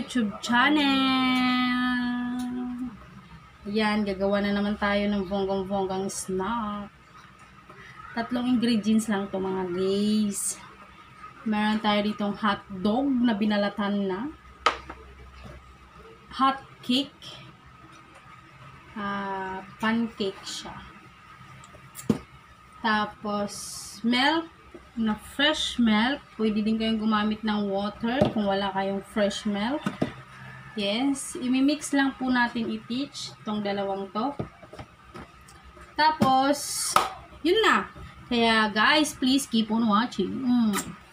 YouTube channel. Ayan, gagawa na naman tayo ng bonggang-bonggang snack. 3 ingredients lang to mga guys. Meron tayo ditong hotdog na binalatan na. Hot cake. Pancake siya. Tapos, milk na fresh milk. Pwede din kayong gumamit ng water kung wala kayong fresh milk. Yes, imimix lang po natin i-teach itong dalawang to. Tapos, yun na. Kaya guys, please keep on watching.